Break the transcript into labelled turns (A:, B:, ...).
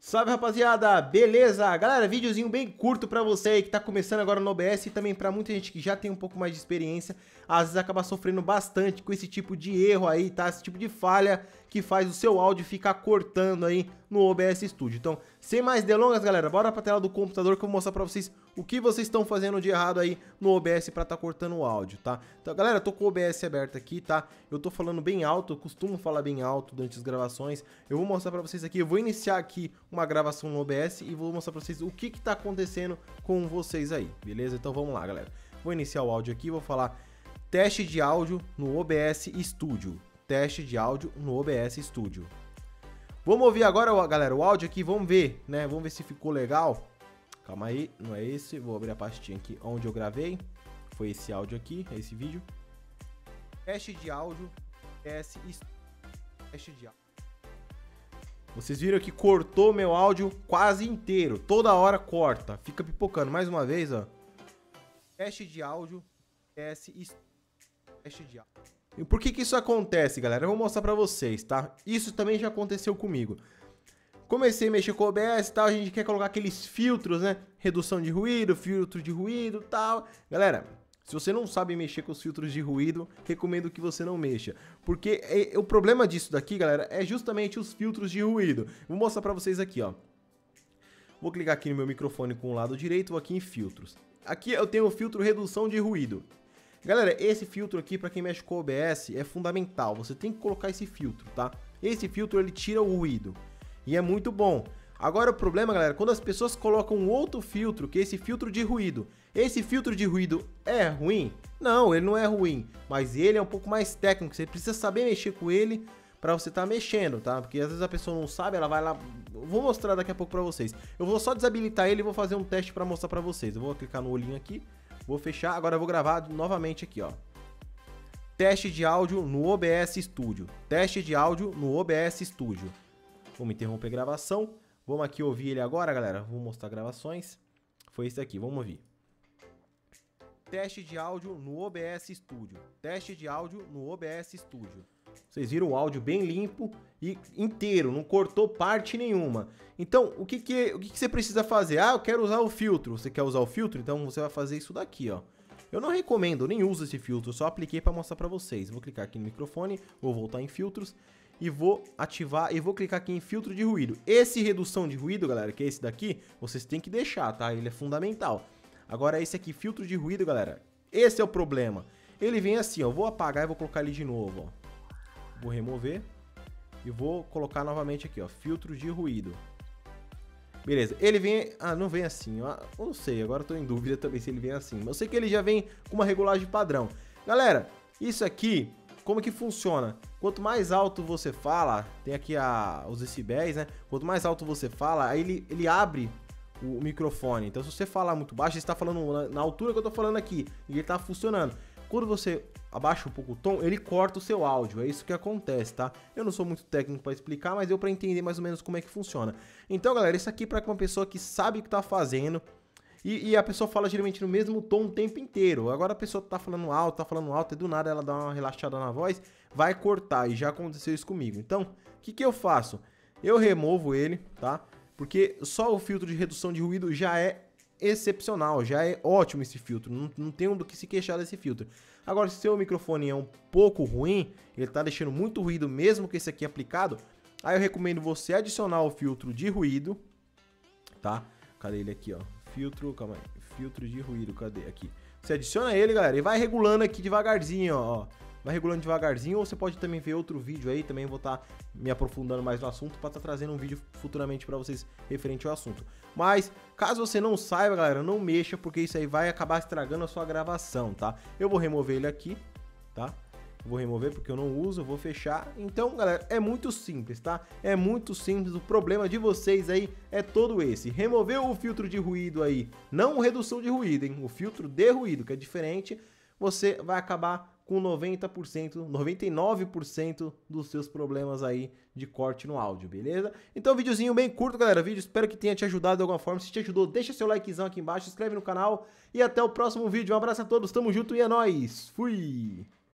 A: Salve, rapaziada, beleza? Galera, videozinho bem curto pra você aí que tá começando agora no OBS e também pra muita gente que já tem um pouco mais de experiência, às vezes acaba sofrendo bastante com esse tipo de erro aí, tá? Esse tipo de falha que faz o seu áudio ficar cortando aí no OBS Studio. Então, sem mais delongas, galera, bora pra tela do computador que eu vou mostrar pra vocês o que vocês estão fazendo de errado aí no OBS pra tá cortando o áudio, tá? Então, galera, eu tô com o OBS aberto aqui, tá? Eu tô falando bem alto, eu costumo falar bem alto durante as gravações. Eu vou mostrar pra vocês aqui, eu vou iniciar aqui uma gravação no OBS e vou mostrar pra vocês o que tá acontecendo com vocês aí, beleza? Então vamos lá, galera. Vou iniciar o áudio aqui, vou falar teste de áudio no OBS Studio. Teste de áudio no OBS Studio. Vamos ouvir agora, galera, o áudio aqui, vamos ver, né? Vamos ver se ficou legal. Calma aí, não é esse. Vou abrir a pastinha aqui onde eu gravei. Foi esse áudio aqui, é esse vídeo. Teste de áudio, teste de áudio. Vocês viram que cortou meu áudio quase inteiro. Toda hora corta, fica pipocando. Mais uma vez, ó. Teste de áudio, teste de áudio. E por que isso acontece, galera? Eu vou mostrar pra vocês, tá? Isso também já aconteceu comigo. Comecei a mexer com o OBS e tal, a gente quer colocar aqueles filtros, né? Redução de ruído, filtro de ruído e tal. Galera, se você não sabe mexer com os filtros de ruído, recomendo que você não mexa. Porque o problema disso daqui, galera, é justamente os filtros de ruído. Vou mostrar pra vocês aqui, ó. Vou clicar aqui no meu microfone com o lado direito, vou aqui em filtros. Aqui eu tenho o filtro redução de ruído. Galera, esse filtro aqui, pra quem mexe com o OBS, é fundamental. Você tem que colocar esse filtro, tá? Esse filtro, ele tira o ruído. E é muito bom. Agora o problema, galera, quando as pessoas colocam um outro filtro, que é esse filtro de ruído. Esse filtro de ruído é ruim? Não, ele não é ruim. Mas ele é um pouco mais técnico. Você precisa saber mexer com ele pra você estar mexendo, tá? Porque às vezes a pessoa não sabe, ela vai lá... Eu vou mostrar daqui a pouco pra vocês. Eu vou só desabilitar ele e vou fazer um teste pra mostrar pra vocês. Eu vou clicar no olhinho aqui. Vou fechar, agora eu vou gravar novamente aqui, ó. Teste de áudio no OBS Studio. Teste de áudio no OBS Studio. Vamos interromper a gravação. Vamos aqui ouvir ele agora, galera. Vou mostrar gravações. Foi esse aqui, vamos ouvir. Teste de áudio no OBS Studio. Teste de áudio no OBS Studio. Vocês viram o áudio bem limpo e inteiro, não cortou parte nenhuma. Então, o que você precisa fazer? Ah, eu quero usar o filtro. Você quer usar o filtro? Então você vai fazer isso daqui, ó. Eu não recomendo, nem uso esse filtro, eu só apliquei para mostrar para vocês. Vou clicar aqui no microfone, vou voltar em filtros e vou ativar e vou clicar aqui em filtro de ruído. Esse redução de ruído, galera, que é esse daqui, vocês têm que deixar, tá? Ele é fundamental. Agora esse aqui, filtro de ruído, galera, esse é o problema. Ele vem assim, ó, eu vou apagar e vou colocar ele de novo, ó. Vou remover e vou colocar novamente aqui, ó, filtro de ruído. Beleza, ele vem... Ah, não vem assim, ó. Eu não sei, agora eu tô em dúvida também se ele vem assim. Mas eu sei que ele já vem com uma regulagem padrão. Galera, isso aqui, como que funciona? Quanto mais alto você fala, tem aqui os decibéis, né? Quanto mais alto você fala, aí ele abre o microfone. Então se você falar muito baixo, ele está falando na altura que eu tô falando aqui. E ele tá funcionando. Quando você abaixa um pouco o tom, ele corta o seu áudio. É isso que acontece, tá? Eu não sou muito técnico para explicar, mas deu para entender mais ou menos como é que funciona. Então, galera, isso aqui é para uma pessoa que sabe o que tá fazendo e a pessoa fala geralmente no mesmo tom o tempo inteiro. Agora a pessoa tá falando alto e do nada ela dá uma relaxada na voz, vai cortar. E já aconteceu isso comigo. Então, o que eu faço? Eu removo ele, tá? Porque só o filtro de redução de ruído já é excepcional, já é ótimo esse filtro, não tem do que se queixar desse filtro. Agora, se o seu microfone é um pouco ruim, ele tá deixando muito ruído mesmo com esse aqui aplicado, aí eu recomendo você adicionar o filtro de ruído, tá? Cadê ele aqui, ó? Filtro, calma aí, filtro de ruído, cadê? Aqui. Você adiciona ele, galera, e vai regulando aqui devagarzinho, ó. Vai regulando devagarzinho, ou você pode também ver outro vídeo aí, também vou estar me aprofundando mais no assunto para estar trazendo um vídeo futuramente para vocês referente ao assunto. Mas, caso você não saiba, galera, não mexa, porque isso aí vai acabar estragando a sua gravação, tá? Eu vou remover ele aqui, tá? Vou remover porque eu não uso, vou fechar. Então, galera, é muito simples, tá? É muito simples, o problema de vocês aí é todo esse. Remover o filtro de ruído aí, não redução de ruído, hein? O filtro de ruído, que é diferente, você vai acabar com 90%, 99% dos seus problemas aí de corte no áudio, beleza? Então, videozinho bem curto, galera, vídeo, espero que tenha te ajudado de alguma forma. Se te ajudou, deixa seu likezão aqui embaixo, se inscreve no canal e até o próximo vídeo. Um abraço a todos, tamo junto e é nóis! Fui!